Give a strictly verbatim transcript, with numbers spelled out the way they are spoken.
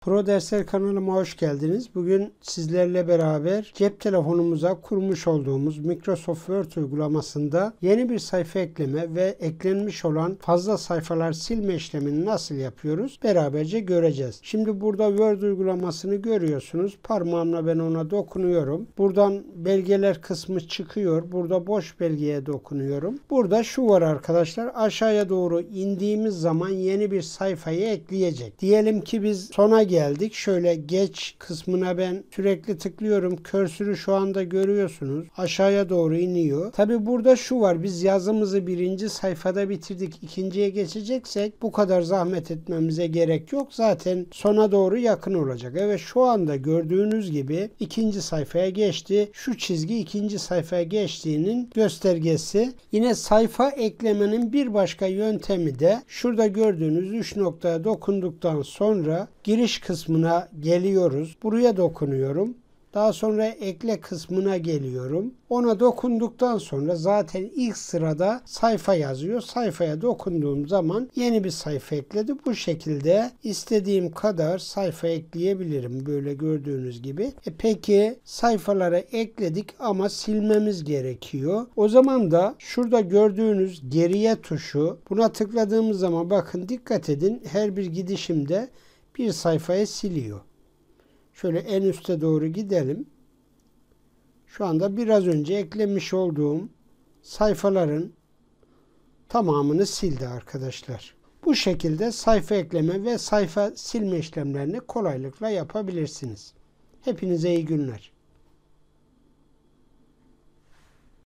Pro Dersler kanalıma hoş geldiniz. Bugün sizlerle beraber cep telefonumuza kurmuş olduğumuz Microsoft Word uygulamasında yeni bir sayfa ekleme ve eklenmiş olan fazla sayfalar silme işlemini nasıl yapıyoruz beraberce göreceğiz. Şimdi burada Word uygulamasını görüyorsunuz. Parmağımla ben ona dokunuyorum. Buradan belgeler kısmı çıkıyor. Burada boş belgeye dokunuyorum. Burada şu var arkadaşlar. Aşağıya doğru indiğimiz zaman yeni bir sayfayı ekleyecek. Diyelim ki biz sona geldik. Şöyle geç kısmına ben sürekli tıklıyorum. Körsürü şu anda görüyorsunuz. Aşağıya doğru iniyor. Tabi burada şu var. Biz yazımızı birinci sayfada bitirdik. İkinciye geçeceksek bu kadar zahmet etmemize gerek yok. Zaten sona doğru yakın olacak. Evet, şu anda gördüğünüz gibi ikinci sayfaya geçti. Şu çizgi ikinci sayfaya geçtiğinin göstergesi. Yine sayfa eklemenin bir başka yöntemi de şurada gördüğünüz üç noktaya dokunduktan sonra giriş kısmına geliyoruz. Buraya dokunuyorum. Daha sonra ekle kısmına geliyorum. Ona dokunduktan sonra zaten ilk sırada sayfa yazıyor. Sayfaya dokunduğum zaman yeni bir sayfa ekledi. Bu şekilde istediğim kadar sayfa ekleyebilirim. Böyle gördüğünüz gibi. E peki sayfalara ekledik ama silmemiz gerekiyor. O zaman da şurada gördüğünüz geriye tuşu, buna tıkladığımız zaman bakın dikkat edin, her bir gidişimde bir sayfayı siliyor. Şöyle en üste doğru gidelim. Şu anda biraz önce eklemiş olduğum sayfaların tamamını sildi arkadaşlar. Bu şekilde sayfa ekleme ve sayfa silme işlemlerini kolaylıkla yapabilirsiniz. Hepinize iyi günler.